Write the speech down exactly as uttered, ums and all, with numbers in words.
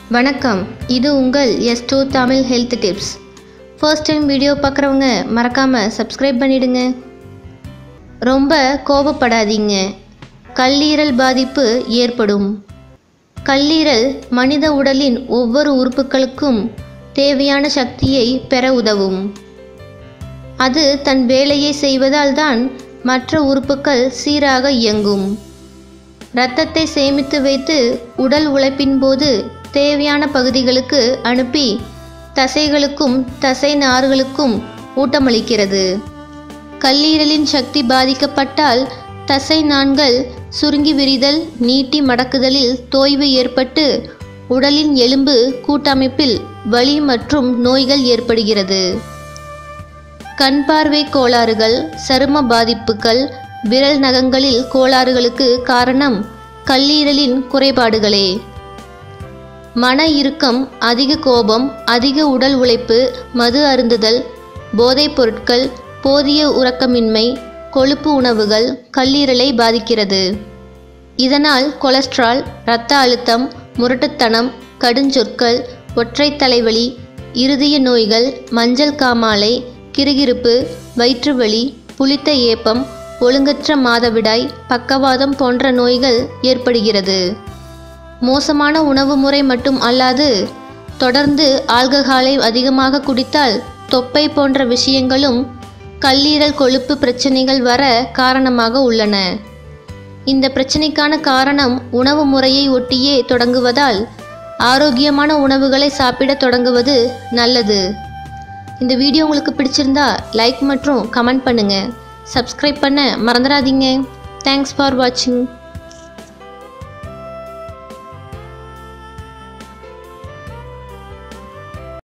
வணக்கம், இது உங்கள் S two Tamil health tips. First time video பார்க்குறவங்க மறக்காமல் சப்ஸ்கிரைப் பண்ணிடுங்க. ரொம்ப கோபப்படாதீங்க. கல்லீரல் பாதிப்பு ஏற்படும். கல்லீரல் மனித உடலின் ஒவ்வொரு உறுப்புகளுக்கும் தேவையான சக்தியை பெற உதவும். அது தன் வேலையை செய்வதால் தான் மற்ற உறுப்புகள் சீராக இயங்கும். இரத்தத்தை சேமித்து வைத்து உடல் உழைப்பின் போது தேவையான பகுதிகளுக்கு அனுப்பி தசைகளுக்கும் தசை நார்களுக்கும் ஊட்டமளிக்கிறது. கல்லீரலின் சக்தி பாதிக்கப்பட்டால் தசை நாண்கள் சுருங்கி விரிதல், நீட்டி மடக்குதலில் தொய்வு ஏற்பட்டு உடலின் எலும்பு கூட்டமைப்பில் வலி மற்றும் நோய்கள் ஏற்படுகிறது. கண் பார்வை கோளாறுகள், சரும பாதிப்புகள், விரல் நகங்களில் கோளாறுகளுக்கு காரணம் கல்லீரலின் குறைபாடுகளே. மன இறுக்கம், அதிக கோபம், அதிக உடல் உழைப்பு, மது அருந்துதல், போதைப் பொருட்கள், போதிய உறக்கமின்மை, கொழுப்பு உணவுகள் கல்லீரலை பாதிக்கிறது. இதனால் கொலஸ்ட்ரால், இரத்த அழுத்தம், முரட்டுத்தனம், கடுஞ்சொற்கள், ஒற்றை தலைவலி, இருதய நோய்கள், மஞ்சள் காமாலை, கிறுகிறுப்பு, வயிற்றுவலி, புளித்த ஏப்பம், ஒழுங்கற்ற மாதவிடாய், பக்கவாதம் போன்ற நோய்கள் ஏற்படுகிறது. மோசமான உணவு முறை மட்டும் அல்லாது தொடர்ந்து ஆல்கஹாலை அதிகமாக குடித்தால் தொப்பை போன்ற விஷயங்களும் கல்லீரல் கொழுப்பு பிரச்சனைகள் வர காரணமாக உள்ளன. இந்த பிரச்சனைக்கான காரணம் உணவு முறையை ஒட்டியே தொடங்குவதால் ஆரோக்கியமான உணவுகளை சாப்பிட தொடங்குவது நல்லது. இந்த வீடியோ உங்களுக்கு பிடிச்சிருந்தா லைக் மற்றும் கமெண்ட் பண்ணுங்க. சப்ஸ்கிரைப் பண்ண மறந்துடாதீங்க. தேங்க்ஸ் ஃபார் வாட்சிங்.